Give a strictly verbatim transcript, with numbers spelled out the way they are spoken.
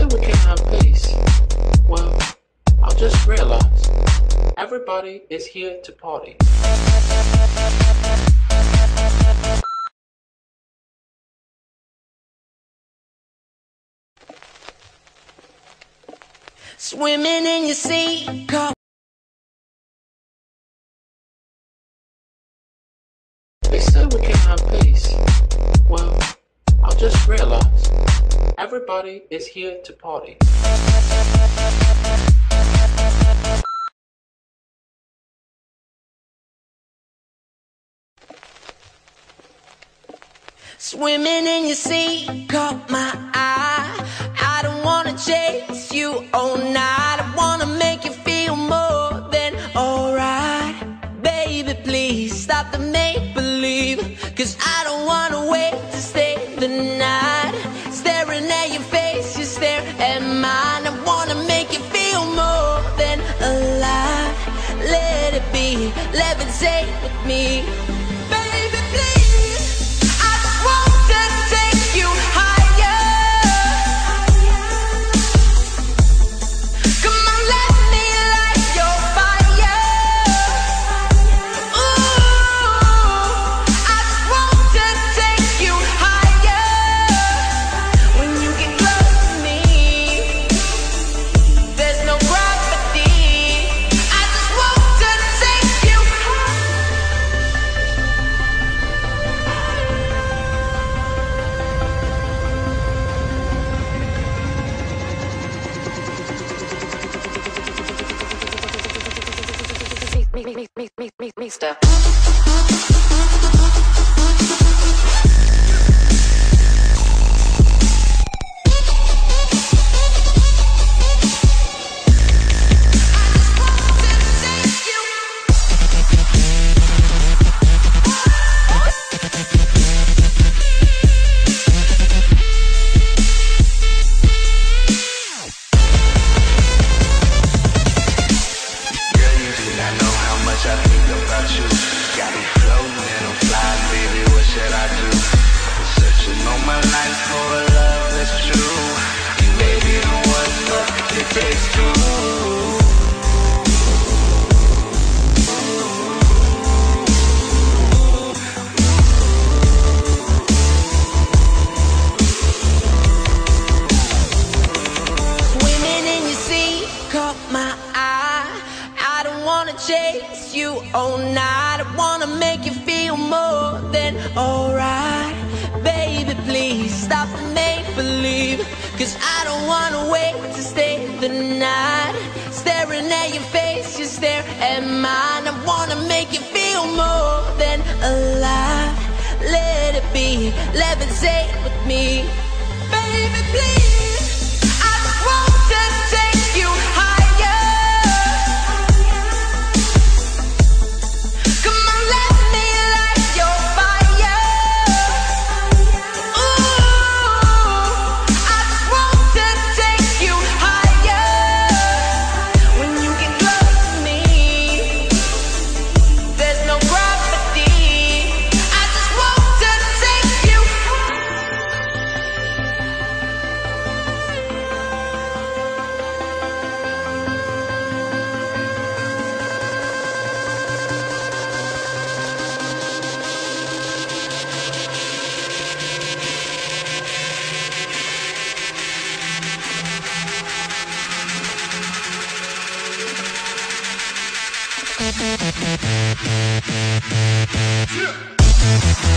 we can have peace. Well, I just realized everybody is here to party. Swimming in your sea. They say we can have peace. Well, I just realized everybody is here to party. Swimming in your sea, caught my eye. I don't wanna chase you all night. I wanna make you feel more than alright. Baby, please stop the make-believe, 'cause I don't wanna wait to stay the night. Staring at your face, you stare at mine. I wanna make you feel more than alive. Let it be, levitate with me. Baby, please, I just want to take you higher. Come on, let me light your fire. Ooh, I just want to take you higher. When you get close to me, there's no gravity. I just want to take you higher. Me, me, me, me, me, me, me, stuff. Girl, you do not know how much I think about you. Got me floating and I'm flying, baby, what should I do? I'm searching all my life for a love that's true. You may be the one, but it takes two. Swimming in your sea, caught my eye. I don't wanna chase you all night. I wanna make you feel more than alright. Baby, please stop the make-believe, 'cause I don't wanna wait to stay the night. Staring at your face, you stare at mine. I wanna make you feel more than alive. Let it be, levitate with me. Baby, please, I just want to take you higher. Come on, let me light your fire. Ooh, I just want to take you higher. When you get close to me, there's no gravity. I just want to take you higher. Yeah.